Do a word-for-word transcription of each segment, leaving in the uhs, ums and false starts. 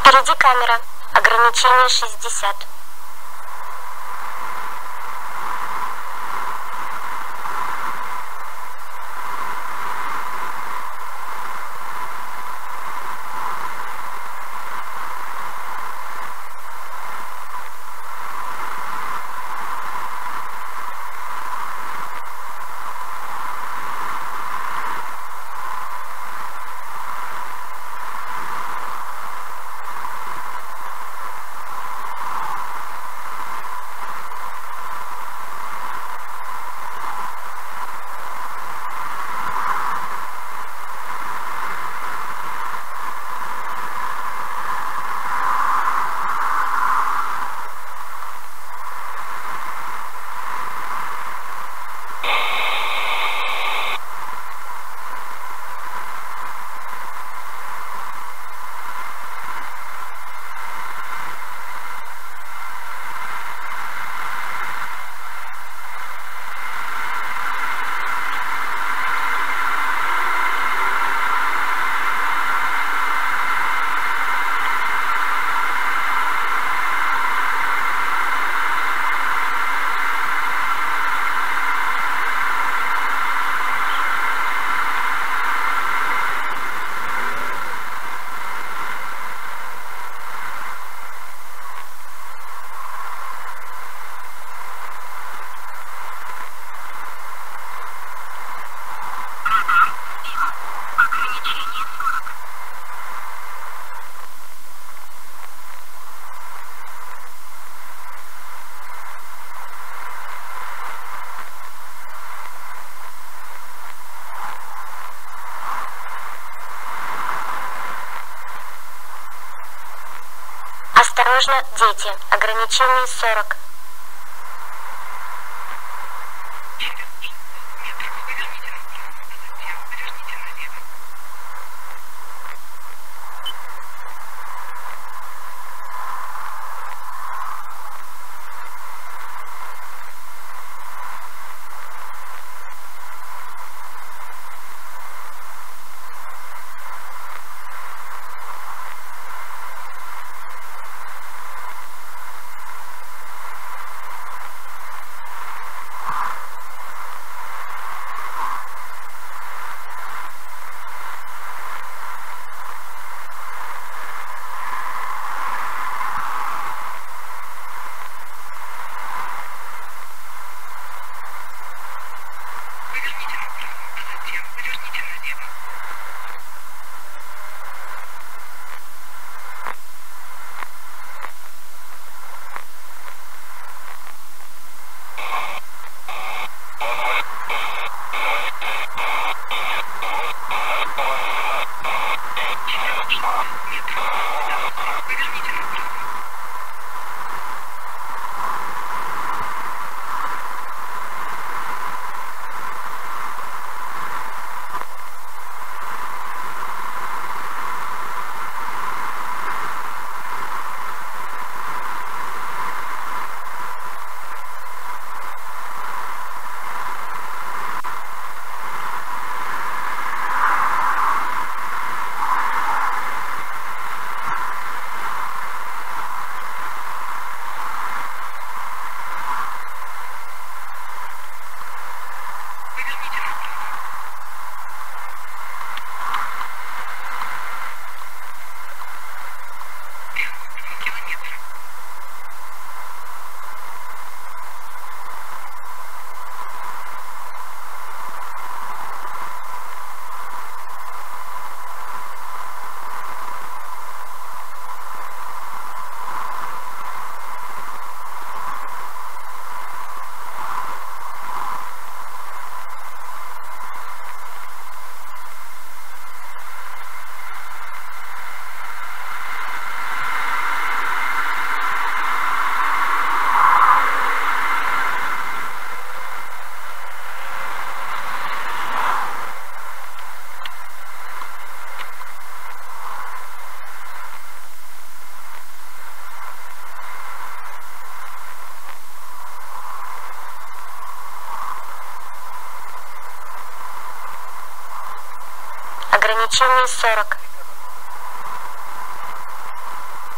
Впереди камера. Ограничение шестьдесят. Осторожно, дети. Ограничение сорок. Ограничение сорок.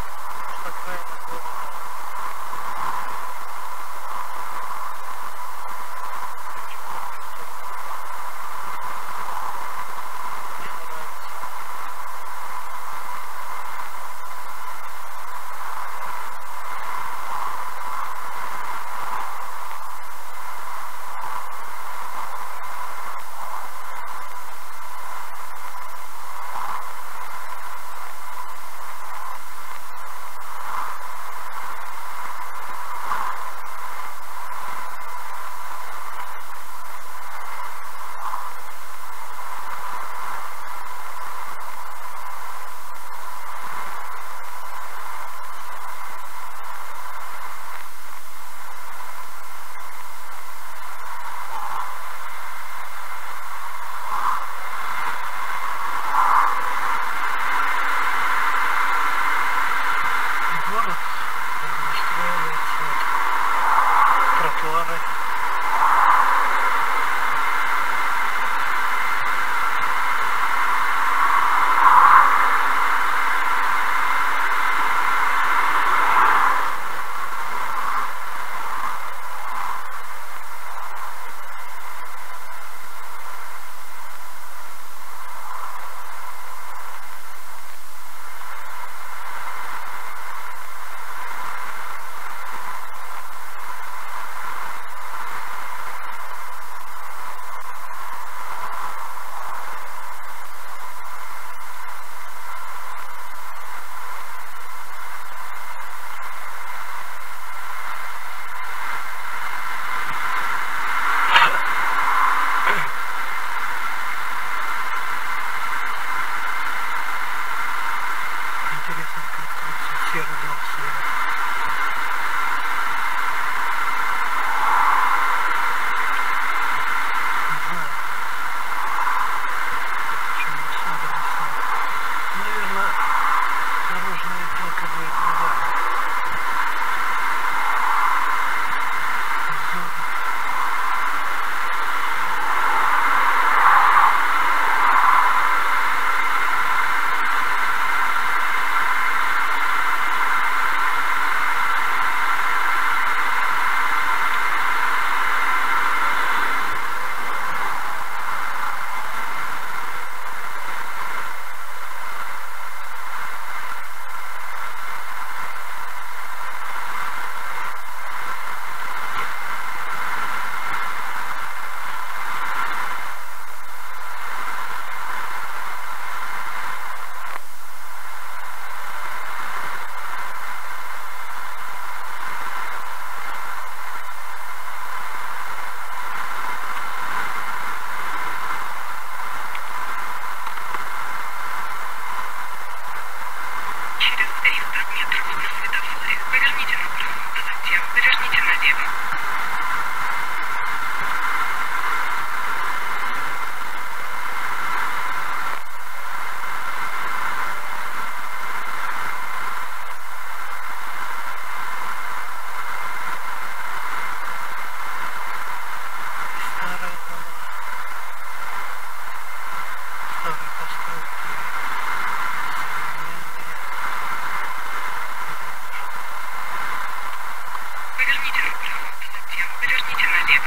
Поверните, пожалуйста, затем. Поверните налево.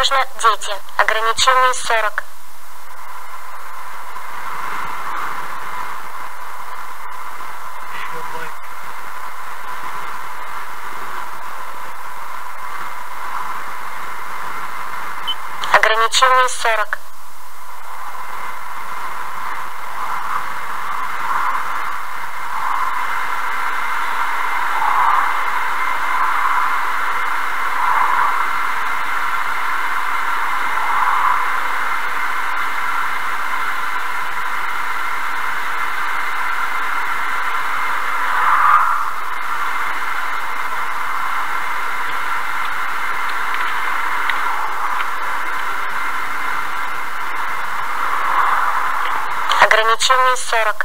Осторожно, дети. Ограничение сорок. Ограничение сорок. Ограничение сорок.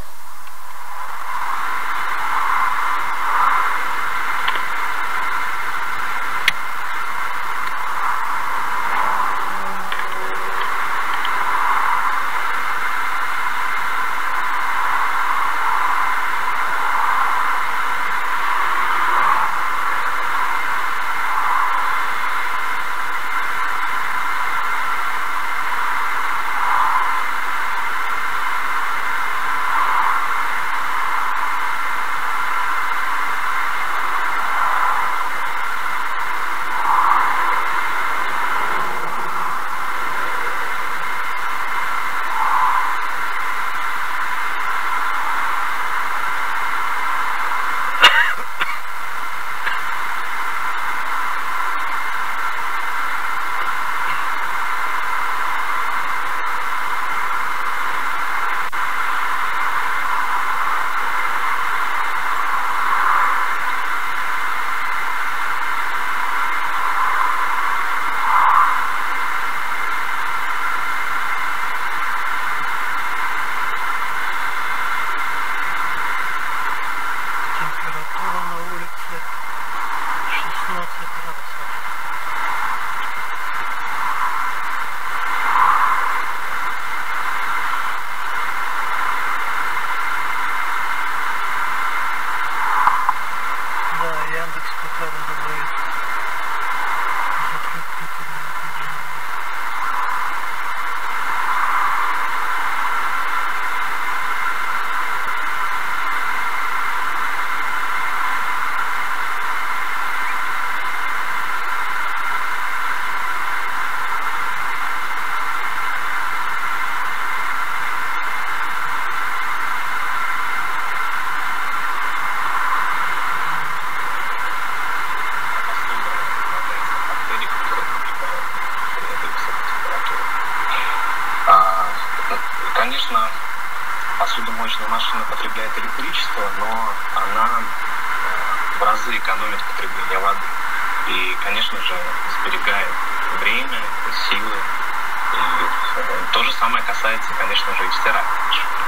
Посудомоечная машина потребляет электричество, но она в разы экономит потребление воды. И, конечно же, сберегает время, силы. И то же самое касается, конечно же, и стиральной машины.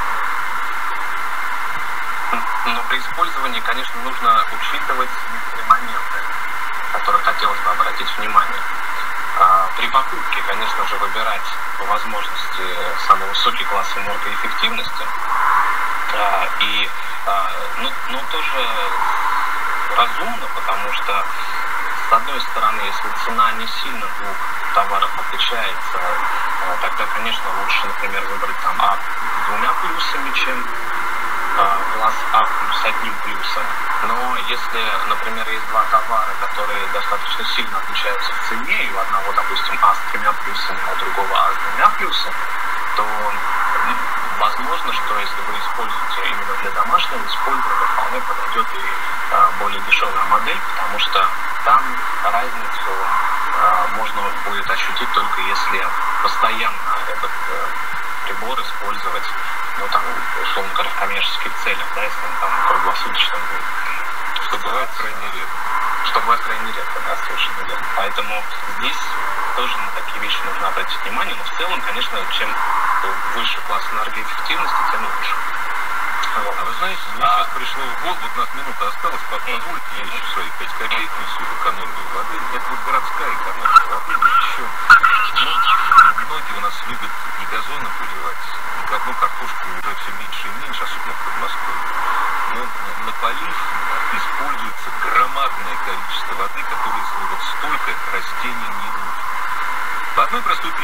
Но при использовании, конечно, нужно учитывать некоторые моменты, на которые хотелось бы обратить внимание. При покупке, конечно же, выбирать по возможности самый высокий класс энергоэффективности. И, ну, ну, тоже разумно, потому что, с одной стороны, если цена не сильно двух товаров отличается, тогда, конечно, лучше, например, выбрать там А с двумя плюсами, чем класс А плюс одним плюсом. Но если, например, есть два товара, которые достаточно сильно отличаются в цене, и у одного, допустим, А с тремя плюсами, а у другого А с двумя плюсами, то возможно, что если вы используете именно для домашнего использования, вполне подойдет и а, более дешевая модель, потому что там разницу а, можно будет ощутить только если постоянно этот а, прибор использовать, ну там, условно говоря, в коммерческих целях, да, если он там круглосуточно будет. Что бывает крайне редко. Что бывает крайне редко, да, совершенно верно. Поэтому здесь тоже на такие вещи нужно обратить внимание, но в целом, конечно, чем выше класс энергоэффективности, тем лучше. Вот. А вы знаете, мне а... сейчас пришло в голову, вот у нас минута осталась, позвольте, я еще свои пять копеек несу в экономию воды. Это вот городская экономия воды. Есть еще, ну, многие у нас любят не газоны поливать, никакую картошку уже все меньше и меньше, особенно в Подмосковье. Но на полив используется громадное количество воды, которое вот столько растений не нужно. По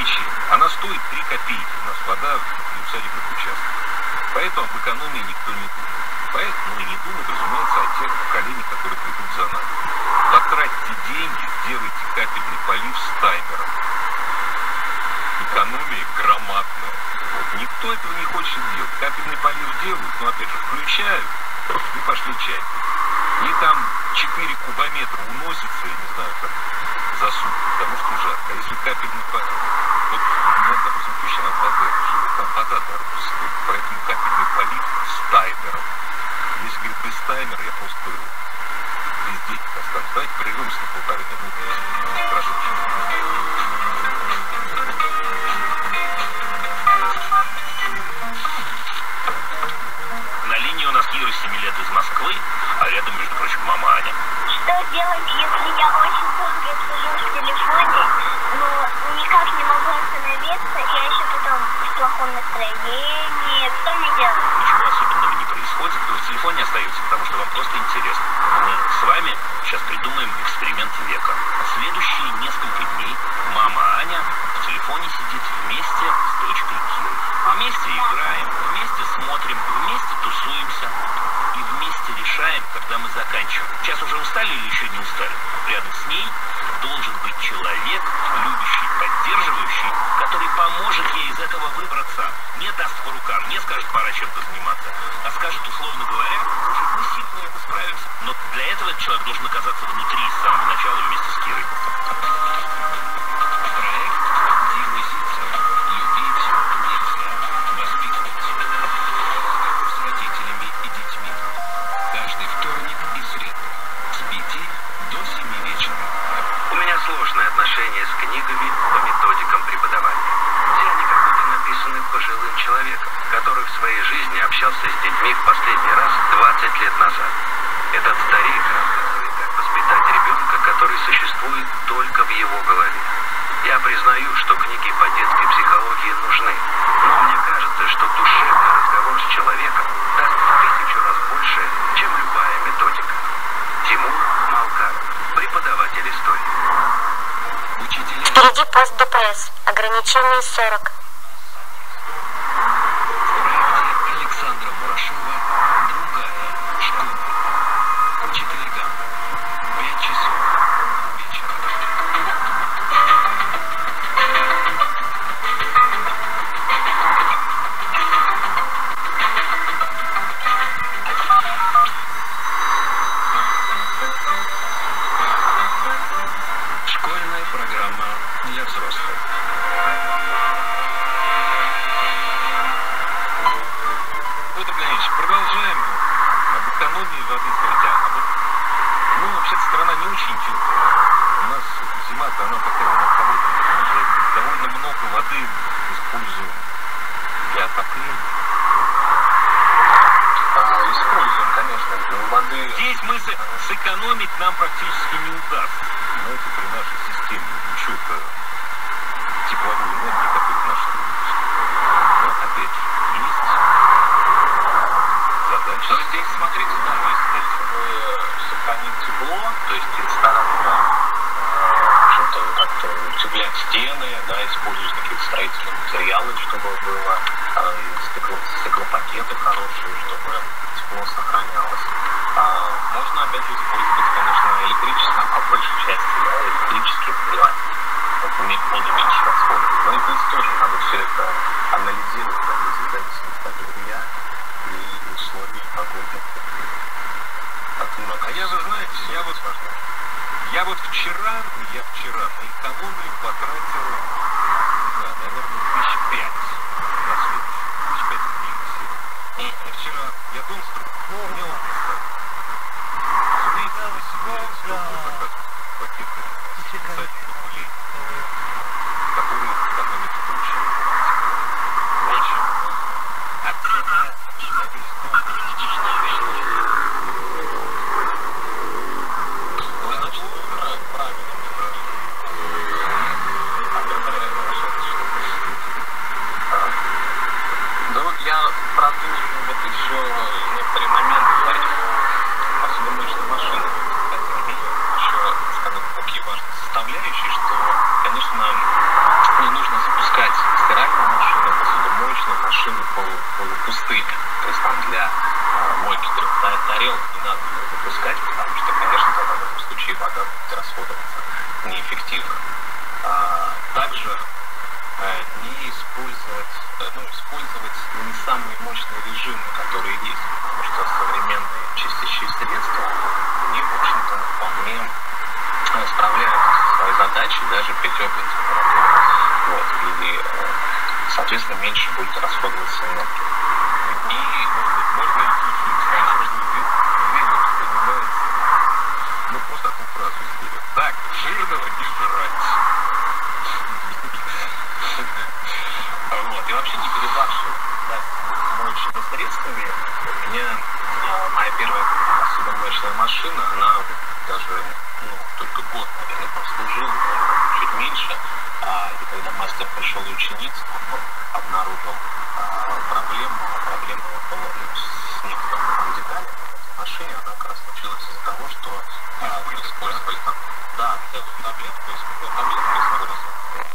лечения. Она стоит три копейки. У нас вода в садиках участках. Поэтому об экономии никто не думает. Поэтому и не думает, разумеется, о тех поколениях, которые придут за нами. Потратьте деньги, сделайте капельный полив с таймером. Экономия громадная. Вот. Никто этого не хочет делать. Капельный полив делают, но опять же включают и пошли чай. И там четыре кубометра уносится, я не знаю, как за сутки, потому что жарко. А если капельный полив, вот у меня, допустим, теща на Болгаре живет, там вода дороже стоит, поэтому капельный полив с таймером. Если, говорит, без таймера, я просто без денег останусь. Давайте прервемся на полторы минуты. Прошу. На линии у нас Ира, семи лет, из Москвы, а рядом, между прочим, мама Аня. Что делать, если я очень долго сижу в телефоне, но никак не могу остановиться, я еще потом в плохом настроении. Что мне делать? Ничего особенного не происходит, вы в телефоне остаетесь, потому что вам просто интересно. Мы с вами сейчас придумаем эксперимент века. Следующие несколько дней мама Аня в телефоне сидит вместе с дочкой Кирой. Вместе играем, вместе смотрим, вместе тусуемся и вместе решаем, когда мы заканчиваем. Сейчас уже устали или еще не устали? Рядом с ней должен быть человек, любящий, поддерживающий, который поможет ей из этого выбраться. Не даст по рукам, не скажет, пора чем-то заниматься, а скажет, условно говоря, слушай, мы сильно это справимся. Но для этого этот человек должен оказаться внутри с самого начала вместе с Кирой. Проект Димы Зицера «Любить нельзя, воспитывать». Разговор с родителями и детьми. Каждый вторник и среду с пяти до семи вечера. У меня сложное отношение с книгами по методикам преподавания. Все они как будто написаны пожилым человеком, который в своей жизни общался с детьми в последний раз двадцать лет назад. Этот старик рассказывает, как воспитать ребенка, который существует только в его голове. Я признаю, что книги по детской психологии нужны, но мне кажется, что душевный разговор с человеком даст в тысячу раз больше, чем любая методика. Тимур Малкаров, преподаватель истории. Учителя. Впереди пост ДПС. Ограничение сорок. В проекте Александра Мурашова «Другая школа». Четвергам. Пять часов вечера. Школьная программа для взрослых. Вот, Евгеньевич, продолжаем об экономии воды. Скажите, а вот, ну, вообще-то страна не очень теплая. У нас зима-то, она такая, она холодная. Мы же довольно много воды используем для отопления. А, используем, конечно, воды. Здесь мы с- сэкономить нам практически не удастся. Но это при нашей системе учета тепловой энергии, которая в нашей стране. Но опять же, есть задача. Но здесь, смотрите, да, если мы сохраним тепло, то есть стараться, в общем-то, как-то утеплять стены, да, использовать какие-то строительные материалы, чтобы было э, стекло, стеклопакеты хорошие, чтобы тепло сохранялось. А, можно, опять же, использовать, конечно, электричество, по большей части, да, электрические обогреватели. Вот, буду меньше расходов. Но и здесь тоже надо все это анализировать, да, в зависимости от жилья и условий погоды. А я, вы знаете, я вот, я вот вчера, я вчера на экономию потратил, не знаю, наверное, тысяч пять на следующий. Тысяч пять дней на себе. Я вчера, я дом строил, ну, у меня он поставил. Разумеется, стекло заказ пакеты специальных пулей, которые экономят очень. Очень. А цена на весь дом практически пять. Вы, значит, правильно, правильно. меньше будет расходоваться энергии. И можно исключить, конечно, две вот поднимается, ну просто одну фразу сделать. Так, жирного не жрать. Вот. И вообще не перебарщивать, да, моющими средствами. У меня а, моя первая посудомоечная машина, она даже ну, только год, наверное, прослужила, чуть меньше. А, и когда мастер пришел и ученица, он обнаружил а, проблему, а проблема была с некоторыми деталями в машине, она как раз случилась из-за того, что а, вы использовали там, да, целую таблетку, использовали таблетку, использовали.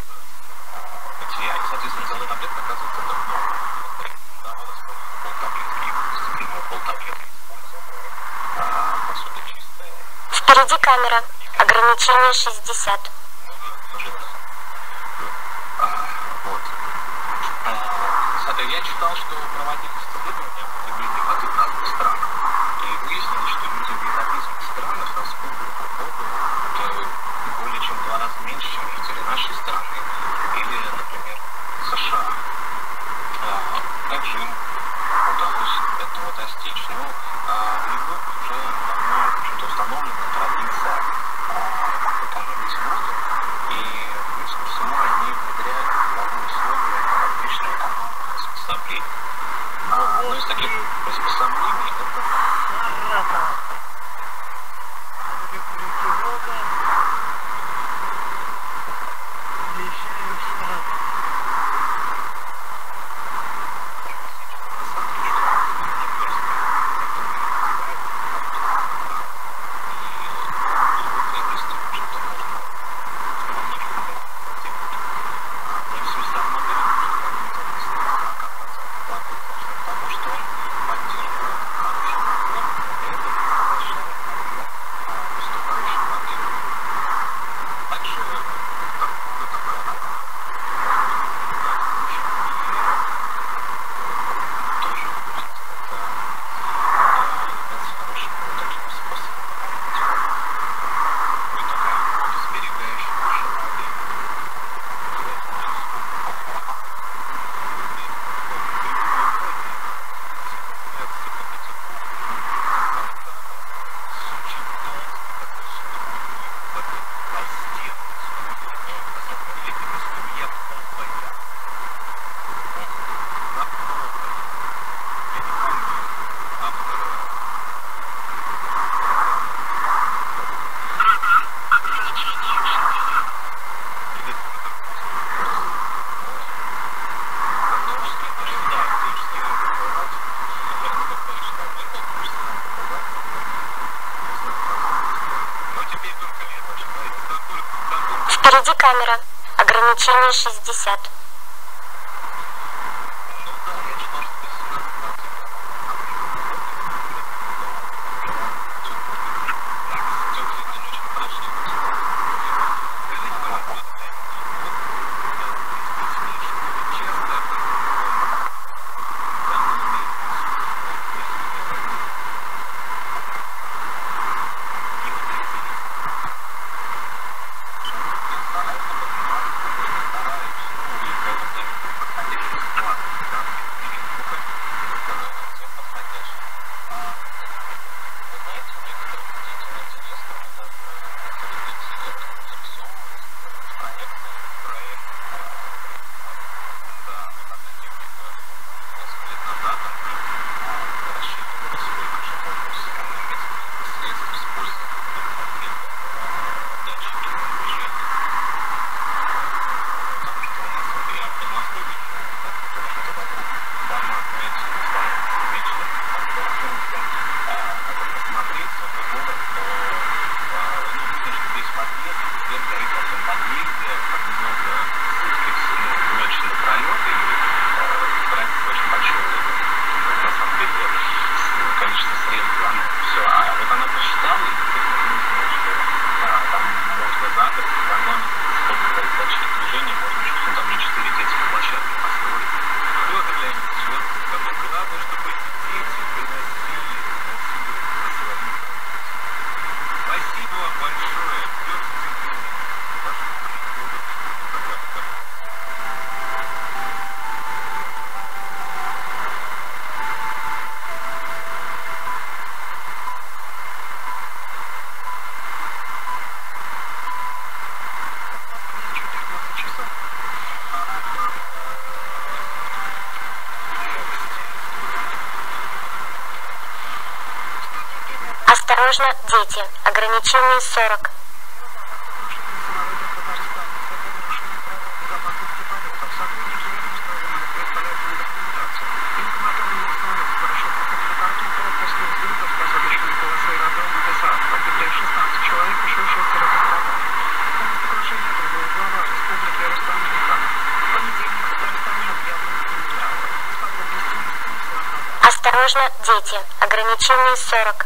И, соответственно, целая таблетка, оказывается, это много. Давалось полтаблетки, дисциплину полтаблетки использовали. А, посуда чистая. Впереди камера. Ограничение шестьдесят. А, вот. А, я читал, что проводились исследования о потреблении воды в разных странах. И выяснилось, что люди в европейских странах расходуют воду более чем в два раза меньше, чем жители нашей страны. Или, например, США. А, также им удалось этого достичь. Но а, в Европе уже давно что-то установлена традиция а, экономить воду. И плюс ко всему они внедряют новые условия различные приспособления. А, одно из таких приспособлений это Впереди камера. Ограничение шестьдесят. Осторожно, дети. Ограничение сорок. Осторожно, дети. Ограничение сорок.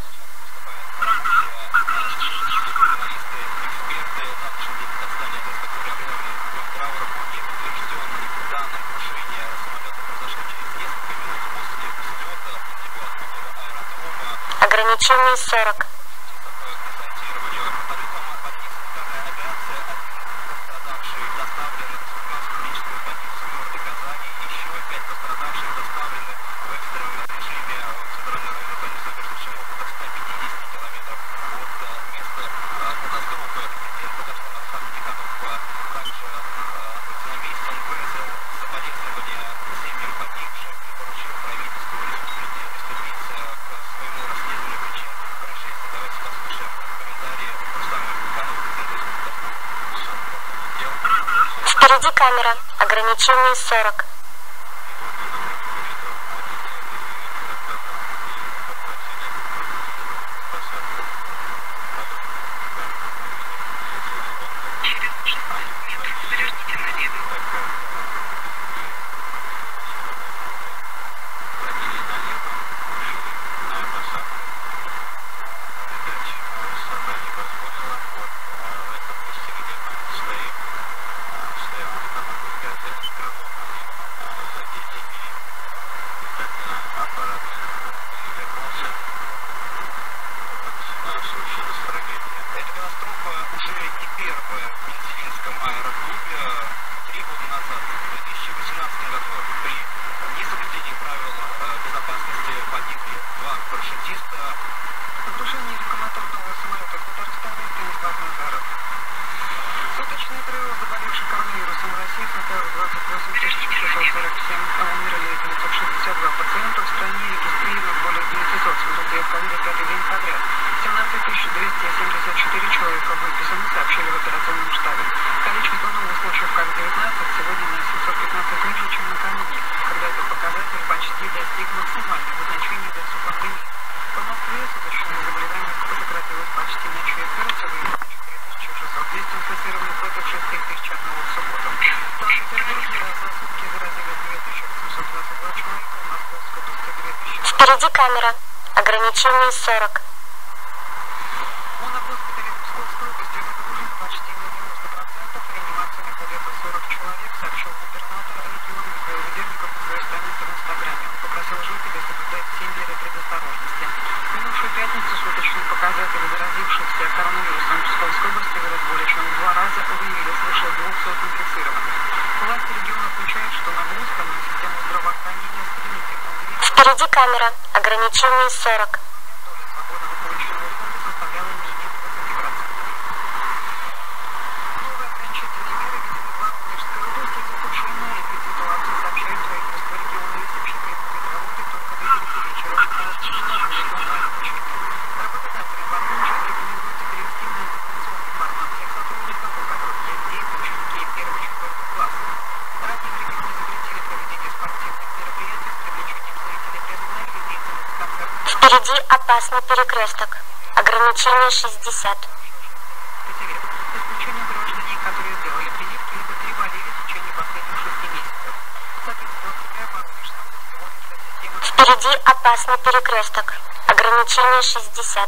Ограничение сорок. Впереди камера. Ограничение сорок. Впереди камера. Ограничение сорок. Впереди камера. Ограничение сорок. Впереди опасный перекресток. Ограничение шестьдесят. Впереди опасный перекресток. Ограничение шестьдесят.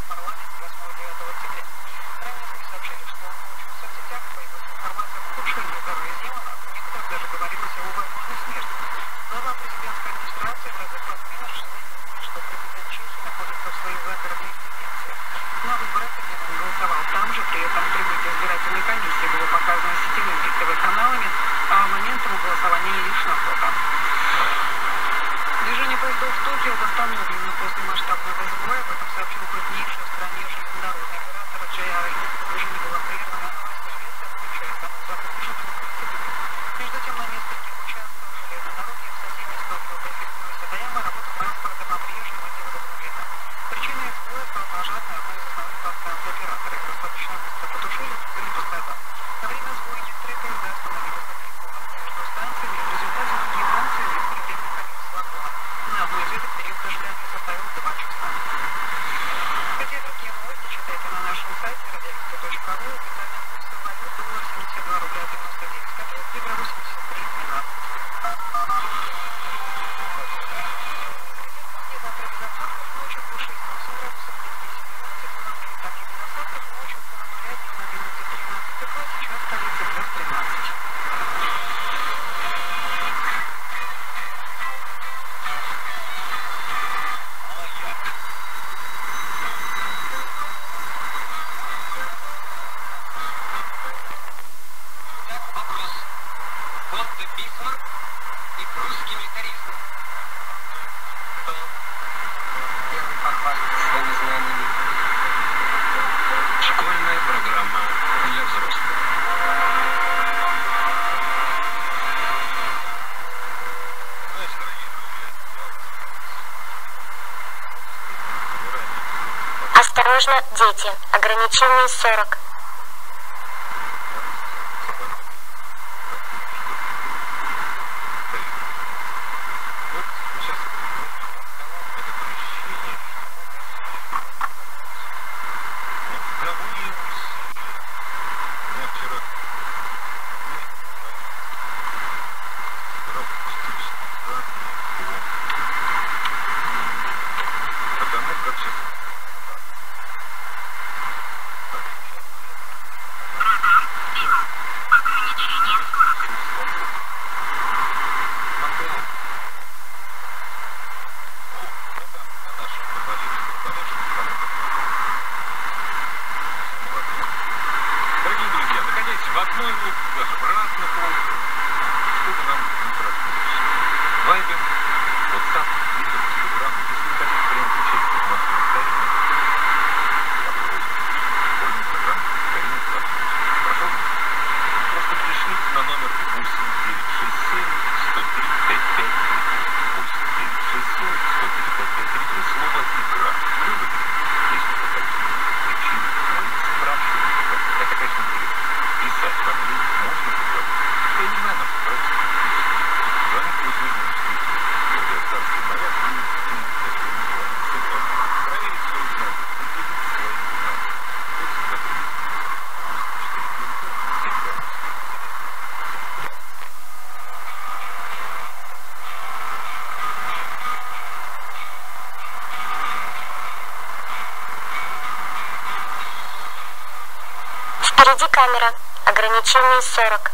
Ранее сообщали, что он получил в соцсетях по его информации об ухудшении Осторожно, дети. Ограничение сорок. Впереди камера. Ограничение сорок.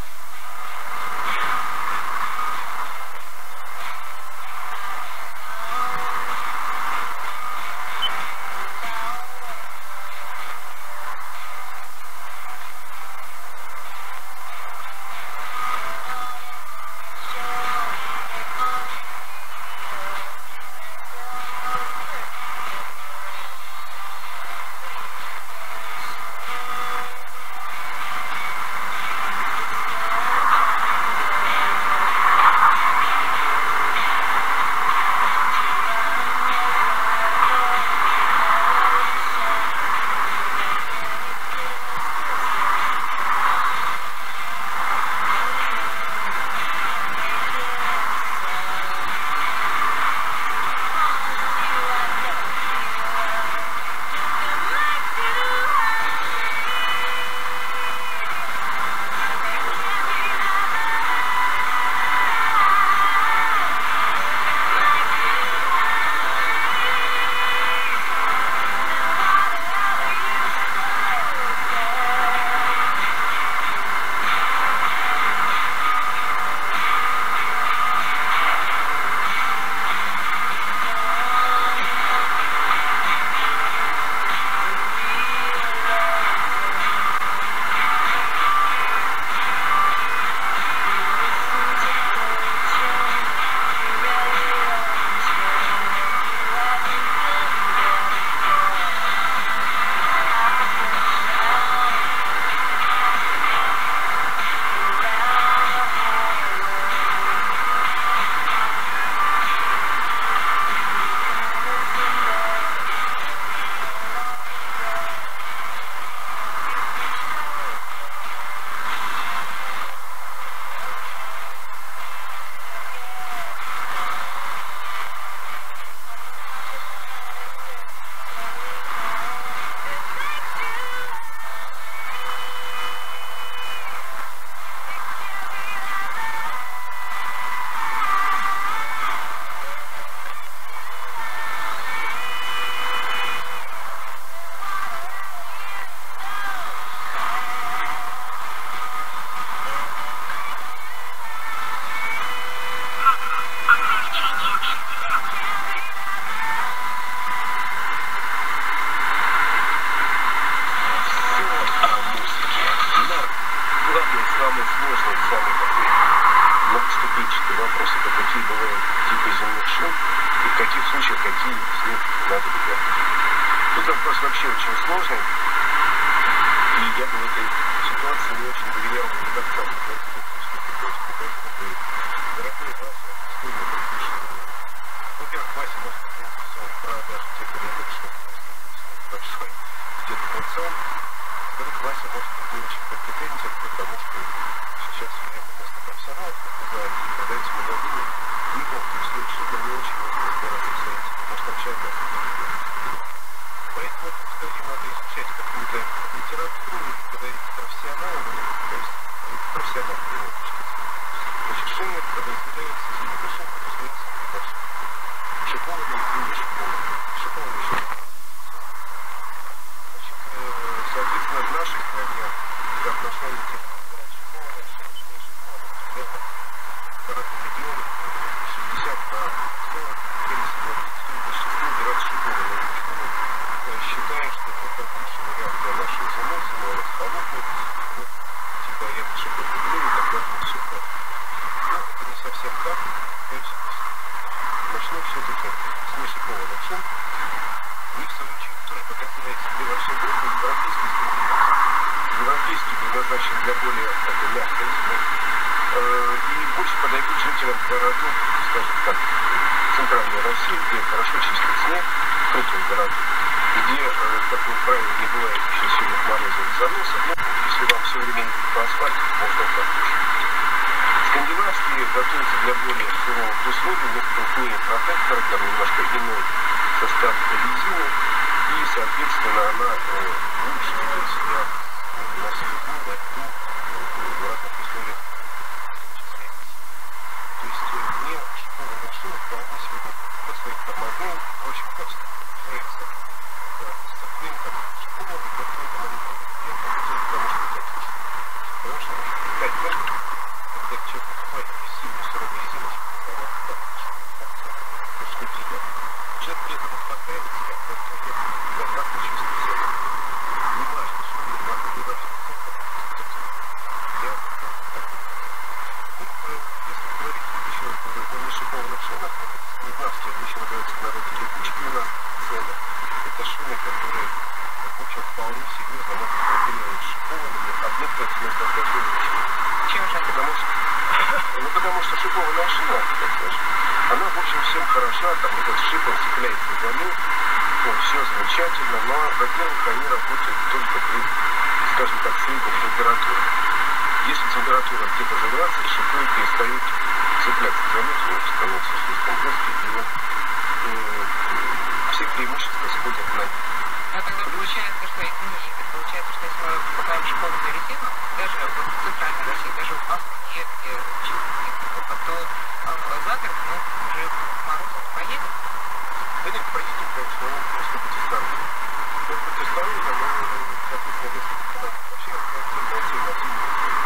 замечательно, но, во-первых, они работают только при, скажем так, средней температуре. Если температура где-то за двадцать, шипы перестают цепляться за лезвие, становятся слишком жесткие, и все преимущества сходят на них. А тогда получается, что извини, получается, что если мы покупаем шиповую резину, даже вот в центральной России, даже в Москве, где чуть-чуть, то за город мы уже морозом поедем? Да нет, поедем, конечно, но просто быть осторожным. Вот быть осторожным, но, соответственно, если вообще отдельно, отдельно, отдельно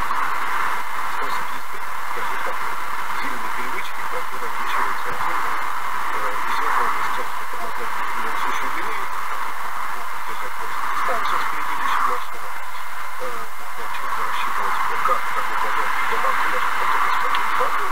способ езды, скажем так, зимние привычки, которые отличаются от зимы, и связаны с тем, что тормозная передвижение все еще длиннее, держать больше дистанцию впереди лишней машины, нужно четко рассчитывать, как, в какой момент до маркуляшки готовность какой-то воды,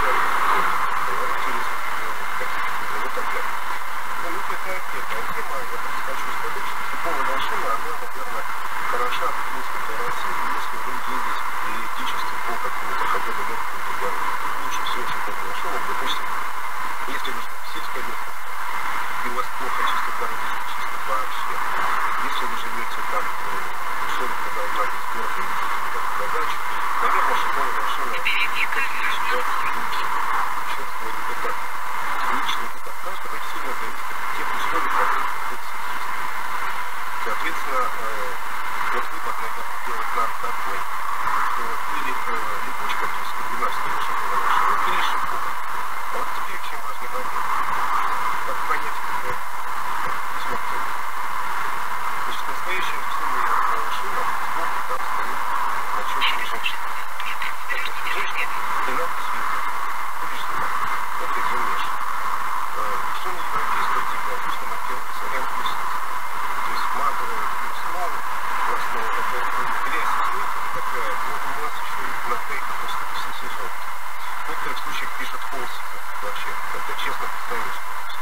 через каких-то вот так далее. Ну, это отдельная тема, я просто хочу сказать, что шиповая машина, она, наверное, хороша в принципе для России, если вы ездите периодически по какому-то хотя бы легкому дороге. Лучше всего шиповая машина, допустим, если вы в сельской местности, и у вас плохо чисто дороги, чисто вообще. Если вы живете там, условно, когда у нас из города ездите на дачу, наверное, шиповая машина отлично. Еще раз говорю, это личный выбор каждого и сильно зависит от тех условий, которые находятся здесь. Соответственно, вот выбор, наверное, делать надо такой. Или липучка, то есть скандинавская шиповая машина, или шиповая. А вот теперь очень важный момент. Как понять, когда весьма трудно. Значит, настоящая зимняя машина, сбоку там стоит начетная женщина. Женщина и надпись видно. Будешь снимать. Это зимняя шина. Что на европейском типа обычно маркируется эм плюс. То есть матовая плюс ноль, властно, это грязь снег такая, но у нас еще и на тейке просто все сезон. В некоторых случаях пишут холсика вообще, это честно признаюсь.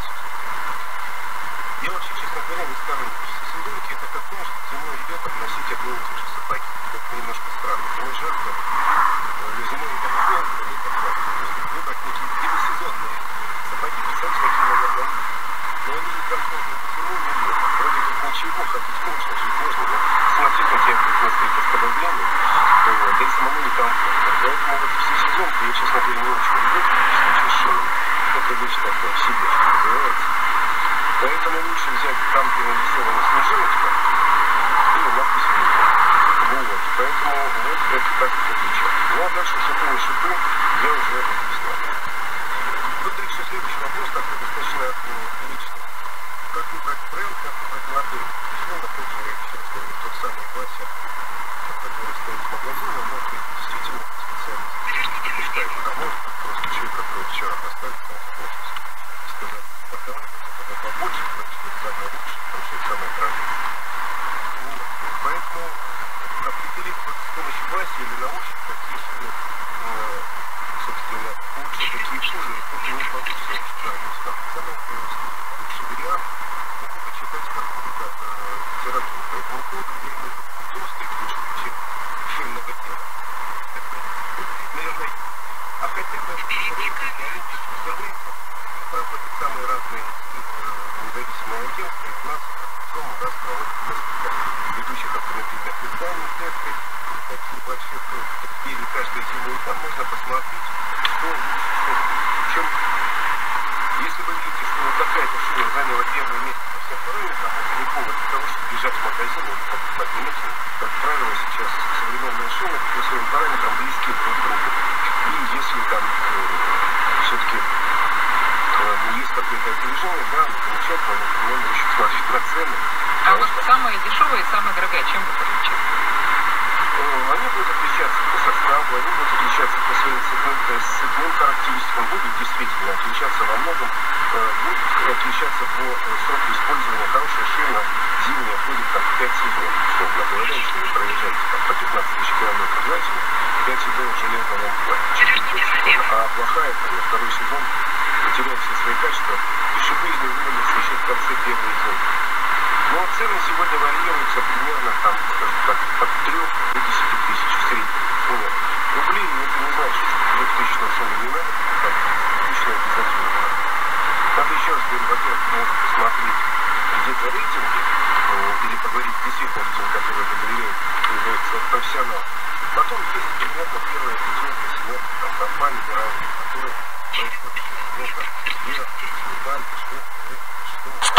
Я вообще, честно говоря, не сторонник всесезонки, это как, знаешь, зимой и летом носить одни и те же сапоги. Это немножко странно. Зимой жарко, зимой это холодно, летом жарко. То есть выбрать некие демисезонные сапоги, представьте, какие, наверное, есть. Но они не комфортны ни зимой, ни летом. Вроде как ничего, ходить можно, жить можно, но смотреть на тебя будет несколько с подозрением, то да и самому некомфортно. Поэтому вот всесезонку я, честно говоря, не очень люблю, в случае с шинами. Это вещь такая, себе, что называется. Поэтому лучше взять там, где нарисована снежиночка, и надпись видно. Вот, поэтому вот это так отличает. Ну а дальше шипы и шипы я уже объяснял. Вот дальше следующий вопрос, такой достаточно личный. Как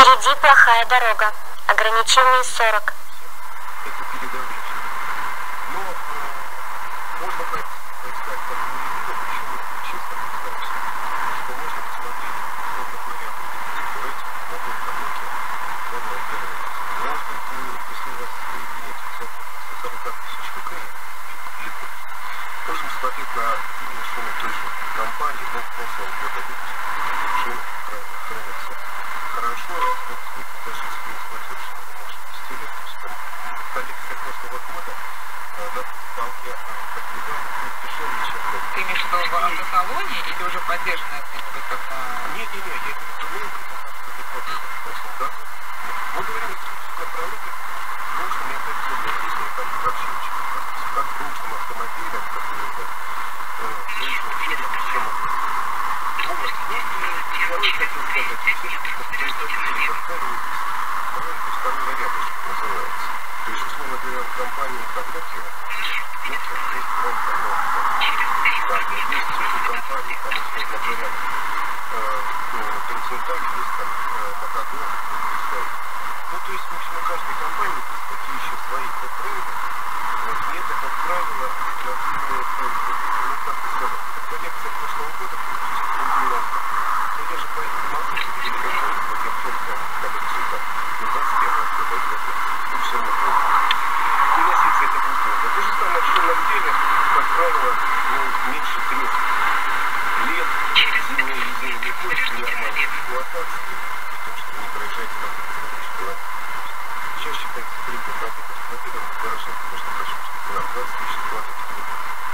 Впереди плохая дорога. Ограничение сорок. Это передавление. Но э, можно поискать такую видео, почему честно признаюсь, что можно посмотреть, что такое рейтинг на той таблике, да, на первый раз. Может быть, если у вас нет сорок тысяч рублей, или больше, можем смотреть на именно шины той же компании, но прошлого года выпуска. Шины, правильно, хранятся хорошо, но даже если вы используете шины немножко десятилетия, коллекция прошлого года на вполне как недавно будет дешевле, чем год. Ты имеешь в виду в автосалоне или уже поддержанная где-нибудь как-то? Не-не-не, я не думаю, что не просто в прошлом году. Мы говорим исключительно про люди, в прошлом я так думаю, если там вообще ничего не осталось. Как в прошлом автомобиле, как вы знаете, прошлым фирмам, чем это. Вот, ну и второй хотел сказать, все же производители повторяют, маленький второй рядышек называется. То есть, условно говоря, в компании как Nokia, Nokia есть громко, но там есть у компании, там, условно говоря, Continental, есть там Matador, ну, то есть, в общем, у каждой компании есть такие еще свои бренды, вот, и это, как правило, ну, как сказать, это коллекция прошлого года, практически девяносто. Но я же поэтому могу сказать, вот я только коллекцию там, ну, двадцать первого года, ну, все равно будет. Приноситься это будет долго. То же самое в шумном деле, как правило, ну, меньше трех лет, зимней и зимней поезд, нормальной эксплуатации, потому что вы не проезжаете там, что сейчас считается средний пробег автомобиля в гараже, потому что хочу, чтобы на двадцать тысяч километров.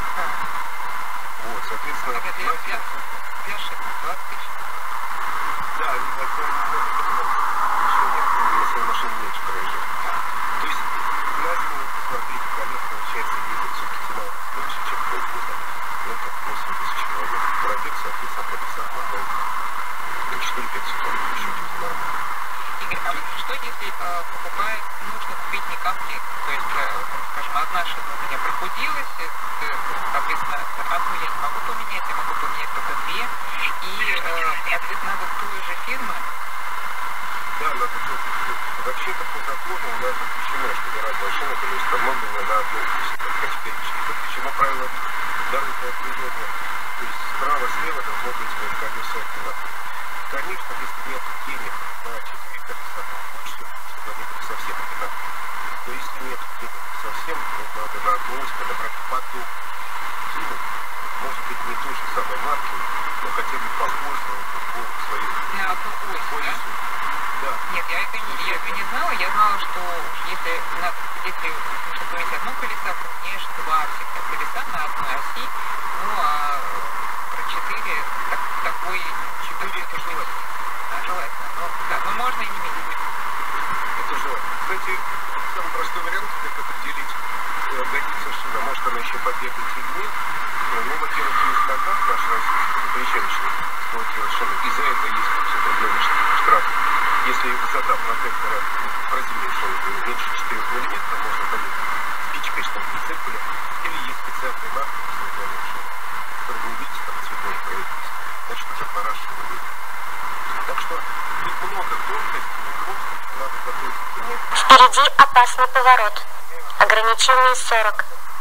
Вот, соответственно, я двадцать тысяч. Да, они так много еще, некоторые на своей машине меньше проезжают. То есть, на зиму, посмотрите, колес, получается, ездит все-таки цена меньше, чем полгода. Это восемь тысяч километров. Пробег, соответственно, по весам мотает четыре-пять километров еще чуть нормально. Игорь, а что если э, покупает, нужно купить не комплект? То есть, э, скажем, одна шина у меня прохудилась, э, соответственно, одну я не могу поменять, я могу поменять только две, и, э, соответственно, надо той же фирмы. Да, надо делать. Вообще-то по закону у нас запрещено, чтобы разные шины были установлены на одной категории. Запрещено правило дорожного движения. То есть справа-слева должно быть колеса одинаковые. Конечно, если нет денег на четыре колеса, то лучше, чтобы они были совсем одинаковые. Но если нет денег совсем, то надо на одну ось подобрать поток. Может быть, не той же самой марки, но хотя бы похожую по своей на одну ось, да? Да. Нет, я это не, я это не знала. Я знала, что если, на, если нужно поменять одно колесо, то меняешь два всегда колеса на одной оси. Ну, а про четыре так, такой четыре это желательно. Да, желательно. Но, да, но можно и не менять. Это желательно. Кстати, самый простой вариант, как определить, годится шина. Может, она еще побегает или нет. Ну, во-первых, есть стандарт наш российский, запрещающий эксплуатировать шины. Из-за этого есть пятьсот рублей штраф. Если высота протектора бразильной шины будет меньше четырёх миллиметров, можно поехать спичкой, чтобы не циркуля. Или есть специальные марки, которые шины, которые вы увидите, там цветной проявились. Значит, уже пора шины видеть. Так что тут много тонкостей, но в любом случае надо готовиться к цене. Впереди опасный поворот. Ограничение сорок.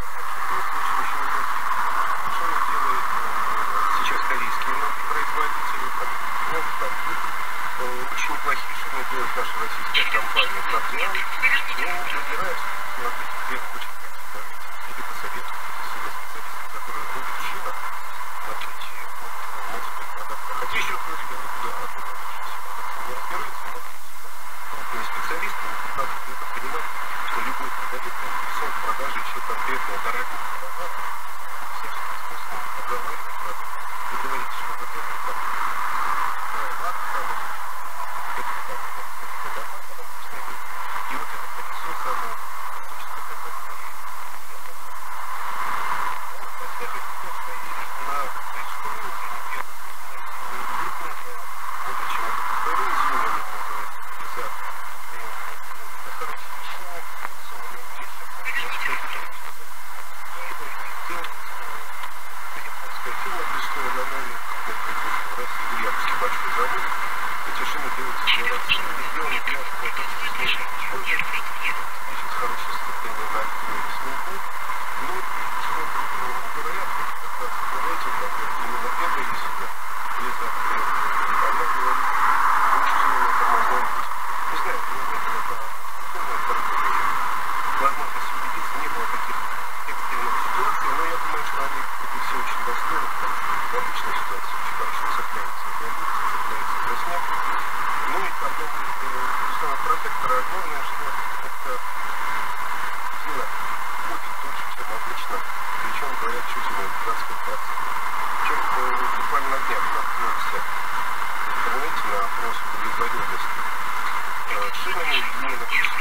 Сейчас корейские многие производители, там, ну, там, очень неплохие шины делает наша российская компания «Проклеан», но выбирает, смотрите, в первую очередь, или посоветуйте себе специалистов, которые ходят в шинах, в отличие от, может быть, продавца. Хотя еще говорю, я никуда особо не разбираюсь, но крупные специалисты, но надо где-то понимать, что любой продавец заинтересован в продаже еще конкретного дорогого товара, всяческим способом поговаривать вас. Вы говорите, что вот это там, ладно, там, это там, это там, и вот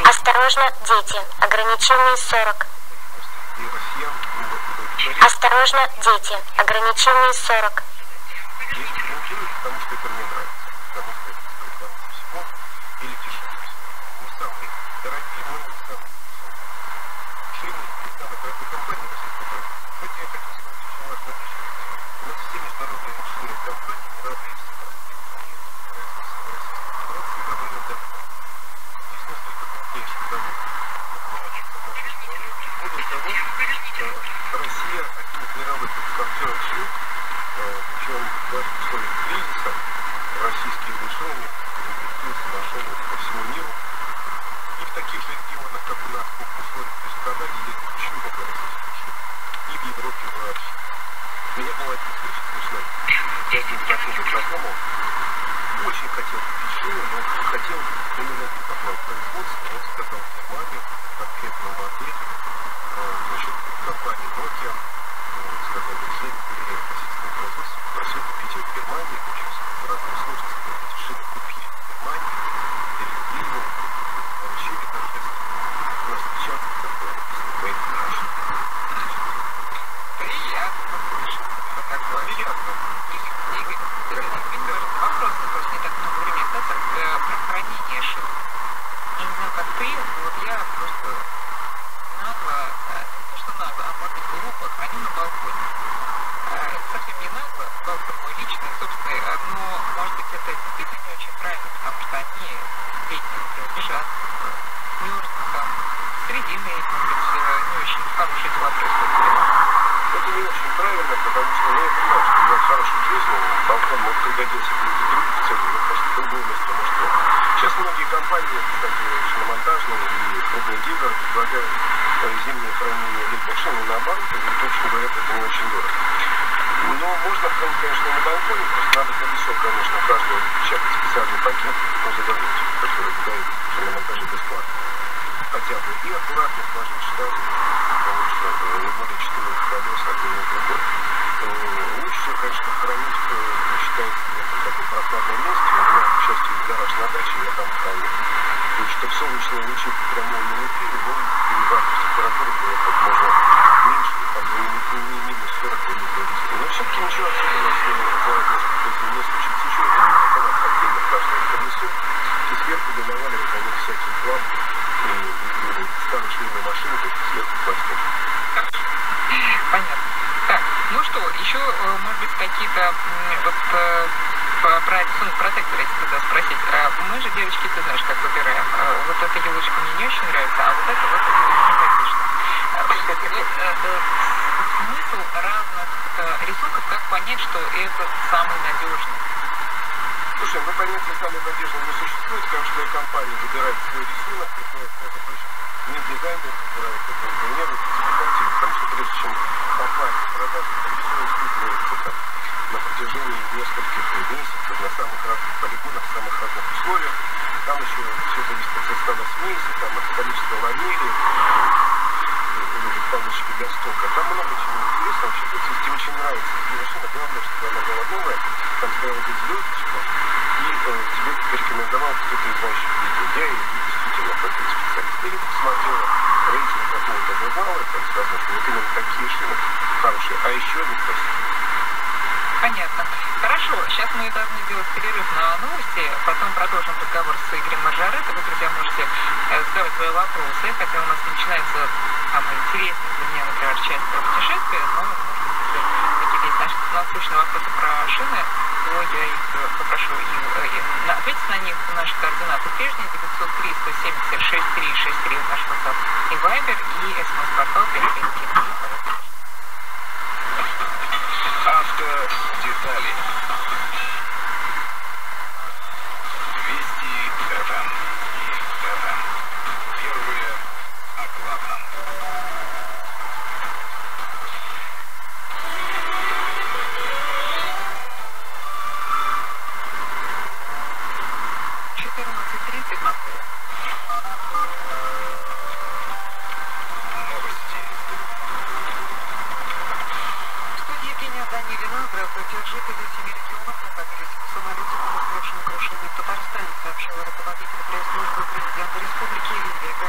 Осторожно, дети. Ограничение сорок. И россиян, Осторожно, дети. Ограничение сорок. есть комментируют, потому что это мне нравится. Потому что это стоит дороже всего или дешевле всего. Не самые дорогие, но не самые ширные, не самые дорогие компании российской страны. Кстати, я хочу сказать очень важную вещь. У нас все международные машинные компании равные в Российской Федерации довольно давно. Есть несколько крупнейших заводов в нашей стране. Более того, Россия один из мировых экспортеров шлюп, причем даже в условиях кризиса российские решения импортируются машины по всему миру. И в таких же регионах, как у нас, по условиям, то есть в Канаде ездят еще много российских шлюп. И в Европе вообще. У меня была одна встреча смешная. Я один знакомый знакомый очень хотел купить шину, но хотел именно такое производство. Он сказал в Германию конкретную модель, значит, компании Nokia, сказали, Женя, проверяет российское производство, просил купить ее в Германии, в общем, в разные сложности эти шины купили в Германии, перевели, получили торжественно. У нас печатка такое написано, Made in Russia. Приятно слышать. Такое приятно. Вопрос, просто не так много времени остается, про хранение шин. Я не знаю, как ты, но вот я просто нагло, не что нагло, а может быть глупо, храню на балконе. Это совсем не нагло, балкон мой личный, собственный, но может быть это действительно не очень правильно, потому что они летние, например, лежат, мерзнут там, средины, может быть, не очень хорошие дела происходят. Это не очень правильно, потому что я понимаю, что у меня хорошая жизнь, балкон может пригодился для других целей, но просто другое место может быть. Сейчас многие компании, кстати, шиномонтажные и крупные дилеры предлагают зимнее хранение летних шин, и наоборот, и точно говорят, это не очень дорого. Но можно хранить, конечно, на балконе, просто надо колесо, конечно, каждого печатать специальный пакет, но заготовить, который дают шиномонтажи бесплатно. Хотя бы и аккуратно сложить штаны, потому что не более четырех колес один на другой. Лучше всего, конечно, хранить, считается, в таком прохладном месте. У меня, к счастью, гараж на даче, я там храню. Чтобы солнечные лучи прямо не лупили, но перебрав температуру было как можно меньше, там не минус сорок или минус десять. Но все-таки ничего особенного, если бывает несколько не случится, еще это не оставаться отдельно в каждом колесу. И сверху доновали вот они всяких ламп и старые швейные машины, то есть сверху пластик. Понятно. Так, ну что, еще, может быть, какие-то вот про ну, протекторы, если тогда спросить. Мы же, девочки, ты знаешь, как выбираем. Вот эта елочка мне не очень нравится, а вот это вот симпатично. Смысл разных рисунков, как понять, что это самый надежный? Слушай, ну понятие самой надежды не существует, каждая компания выбирает свой рисунок, приходит, между прочим, не дизайнер выбирает, это инженер, это декоратив, потому что прежде чем попасть в продажу, это все испытывается там на протяжении нескольких месяцев, на самых разных полигонах, в самых разных условиях. Там еще все зависит от состава смеси, там от количества ламелей, палочки для стока. Там много чего интересного. Вообще, если очень нравится машина, главное, чтобы она была новая, там стояла без звездочка, и э, тебе порекомендовал кто-то из знающих людей. Я и действительно такой специалист. Или посмотрела рейтинг какого-то журнала, там сказано, что вот именно такие шины хорошие, а еще они красивые. Понятно. Хорошо, сейчас мы должны сделать перерыв на новости, потом продолжим разговор с Игорем Маржаретто. Вы, друзья, можете задавать свои вопросы, хотя у нас начинается самое интересное для меня, например, часть про путешествия, но, может быть, если какие-то есть наши насущные вопросы про шины, то я их попрошу им, им ответить на них. Наши координаты прежние: девятьсот три сто семьдесят шесть три шесть три, наш WhatsApp и Viber, и смс-портал пять пять семь три. Автодетали. Вести эф эм. эф эм. Первые о главном. четырнадцать тридцать в Москве. Новости. Данилина, здравствуйте. Жители семи регионов находились в самолете, потерпевшем крушение в Татарстане, сообщила руководитель пресс-службы президента республики Лилия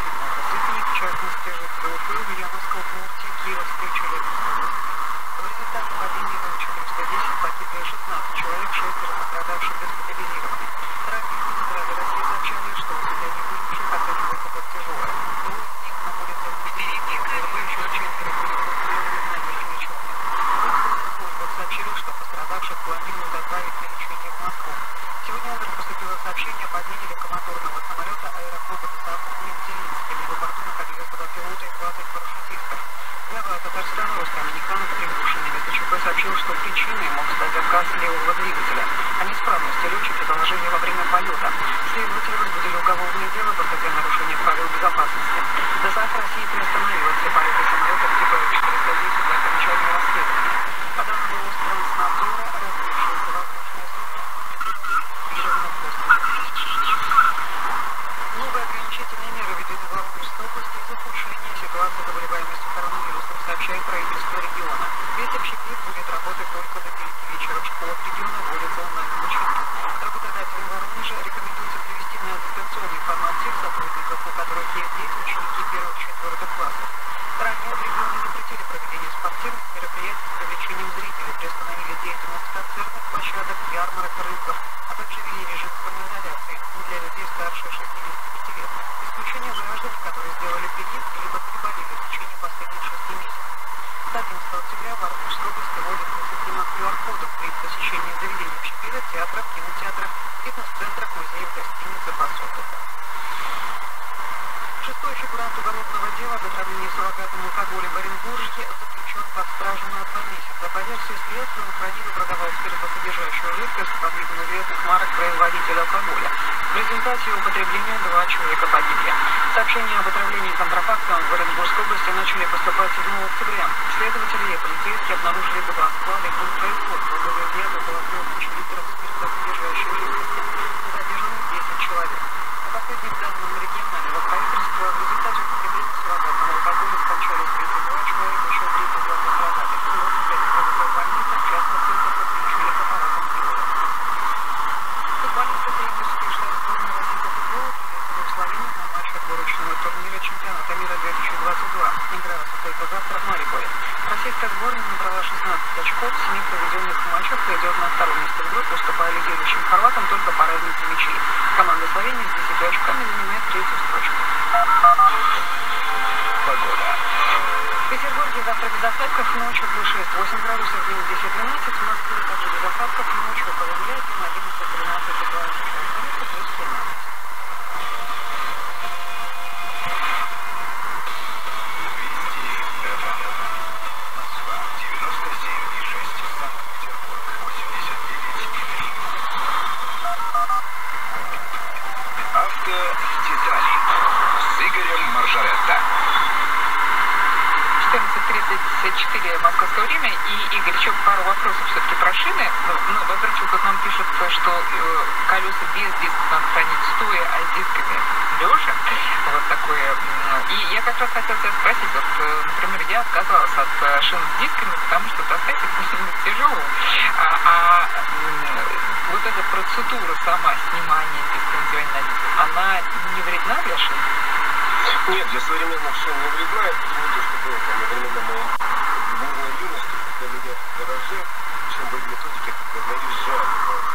Фигурант уголовного дела об отравлении суррогатным алкоголем в Оренбурге заключен под стражу на два месяца. По версии следствия, он хранил и продавал спиртосодержащую жидкость под видом известных марок производителя алкоголя. В результате его употребления два человека погибли. Сообщения об отравлении контрафактом в Оренбургской области начали поступать седьмого октября. Следователи и полицейские обнаружили два склада и производства. Было изъято около трех тысяч литров спиртосодержащей жидкости. Задержаны десять человек. По последним данным регионального правительства, в результате употребления суррогатного алкоголя скончались тридцать два человека, еще тридцать два пострадали. Всего в пяти городах больниц, часть пациентов подключили к аппаратам кибера. Футболисты тренерской штаб сборной России по футболу приветствовали в Словении на матче отборочного турнира чемпионата мира две тысячи двадцать два. Играется только завтра в Мариуполе. Российская сборная набрала шестнадцать очков, в семи проведенных матчах и идет на втором месте в группе, уступая лидирующим хорватам только по разнице мячей. Команда Словении с десятью очками занимает третью строчку. Погода. В Петербурге завтра без осадков, ночью плюс шесть-восемь градусов, днем десять-двенадцать. В Москве также без осадков, ночью около нуля, днем одиннадцать-тринадцать тепла. Столица плюс семнадцать. Детали с Игорем Маржаретто. четырнадцать тридцать четыре московское время. И, Игорь, еще пару вопросов все-таки про шины. Ну, ну во-первых, вот нам пишут, что э, колеса без дисков надо хранить стоя, а с дисками лежа. Вот такое. И я как раз хотела тебя спросить, вот, например, я отказалась от э, шин с дисками, потому что таскать их тяжело. А, а э, вот эта процедура сама, снимания диска, надевания на диск, она не вредна для шин? Нет, для современных шин не вредна. Это не то, что было там во времена моей бурной юности, когда меня в гараже, причем были методики, когда наезжали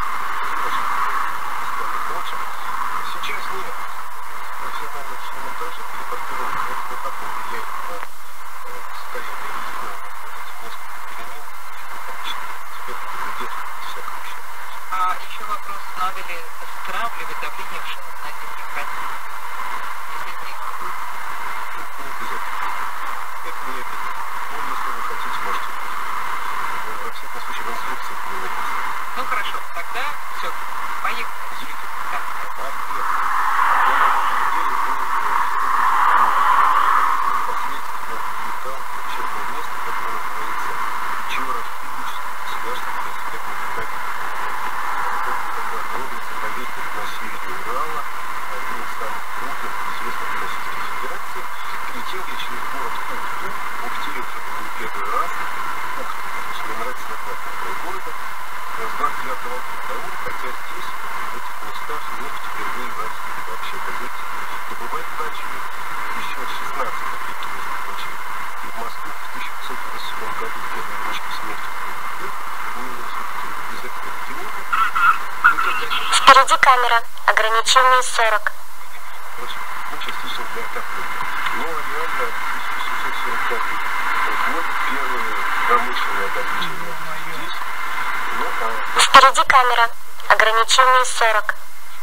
на сейчас нет. Профессиональных шиномонтажей или партировок вот по такому влияет на состояние резьбы. Несколько перемен, обычно теперь выдерживает всякого еще. А еще вопрос, надо ли стравливать давление в шинах на зимнем ходе? Это не обязательно. Ну, если вы хотите, можете. Во всяком случае, в инструкции это не написано. Ну, хорошо. Тогда все. Поехали. Едем. Да. Поехали. Я на этой неделе был непосредственно летал в учебное место, которое называется Печора-Пилическое государственное университетное правительство. Это огромный заповедник на севере Урала, один из самых крупных и известных в Российской Федерации. Летел я через город Ухту. В Ухте я уже был не первый раз. Ухта, потому что мне нравится название этого города. С двадцать девятого года, хотя здесь, в этих местах, нефть впервые в России вообще, как говорится, добывать начали еще в шестнадцатом веке, между прочим. И в Москву в тысяча пятьсот девяносто седьмом году первые ручки с нефтью купили. Именно из этого региона. Впереди камера. Ограничение сорок. Ну, частично для отопления. Но реально тысяча семьсот сорок пятый год, первые промышленные добычи здесь. Ну, а... Впереди камера. Ограничение сорок.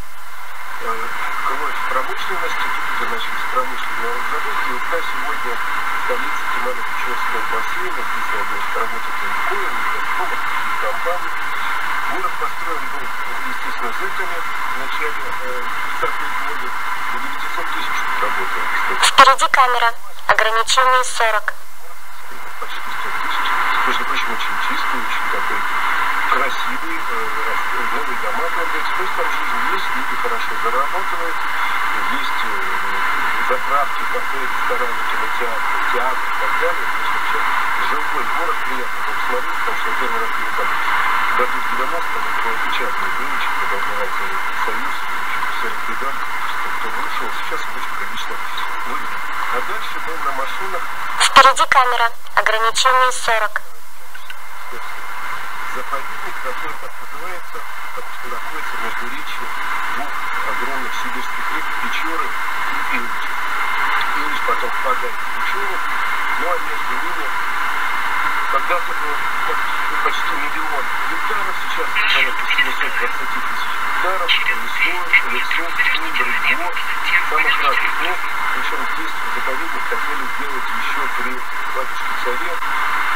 Кровь промышленности, тут начались промышленные разработки. И вот сегодня столица Тимано-Печорского бассейна, здесь я значит, работает Лукойл, Газпром, другие компании. Город построен был, естественно, зэками в начале тридцатых годов. До девятисот тысяч работало, кстати. Впереди камера. Ограничение сорок. Почти сто тысяч. Между прочим, очень чистый, очень такой красивый, э, новые дома появляются. То есть там жизнь есть, люди хорошо зарабатывают. Есть э, заправки, кафе, рестораны, кинотеатры, театры и так далее. То есть вообще живой город, приятно там смотреть, потому что я первый раз был там в году девяностом, это было печальное зрелище, когда убирался Союз, серых бригад, кто вышел, сейчас очень прилично выглядит. А дальше был на машинах. Впереди камера. Ограничение сорок. Заповедник, который так называется, потому что находится между речью двух огромных сибирских рек Печоры и Илыч. Илыч потом впадает в Печору, ну а между ними когда-то было почти миллион гектаров, сейчас порядка семьсот двадцать тысяч гектаров, лесов, лесов, брызгов, самых разных. Ну, причем здесь заповедник хотели сделать еще при батюшке царе.